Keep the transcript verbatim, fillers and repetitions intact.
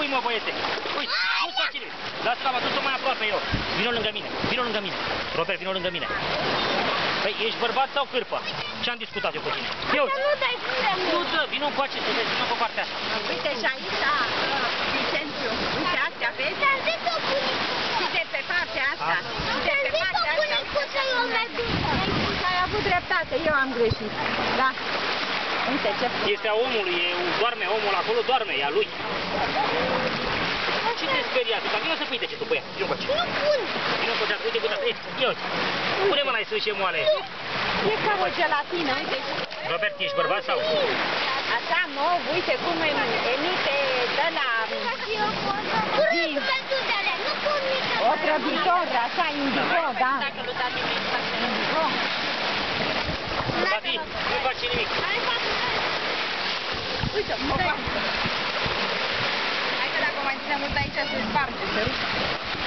pui, mă, băiete. Uite, nu-ți faci nimic. Lasă-l, mă, du-te mai aproape eu. Vino lângă mine, vino lângă mine. Robert, vino lângă mine. Păi, ești bărbat sau cârpă? Ce-am discutat eu cu tine? Eu. Nu dai gura, mă. Nu dă, vino încoace, să vezi, vino pe partea asta. Uite și aici, Vicențiu, uite astea, vezi? Ți-am zis o bunicuță. Și de pe partea asta. Ți-am zis o bunicuță, eu merg. Ai avut dreptate, eu am greșit. Da. Uite ce frumos. Este a omului, e, doarme omul acolo, doarme, e a lui. Ce te sperie atâta? Vino să pui ce tu pe ea. Vino încoace. Nu pun. Vino încoace, uite, uite, uite, ia uite. Pune mâna aici și moale. E ca o gelatină, uite. Robert, ești bărbat sau? Așa, mă, uite cum emite de la... O trăbitor, așa, indigo, da. Indigo. Tati, nu faci nimic. Uite, mă fac. Hai că dacă mai ține mult aici se sparge, se rupe.